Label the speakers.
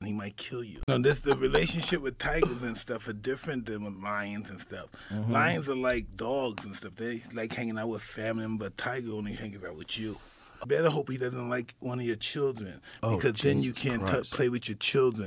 Speaker 1: He might kill you. The relationship with tigers and stuff are different than with lions and stuff. Lions are like dogs and stuff. They like hanging out with family, but tiger only hangs out with you. Better hope he doesn't like one of your children, because then you can't play with your children.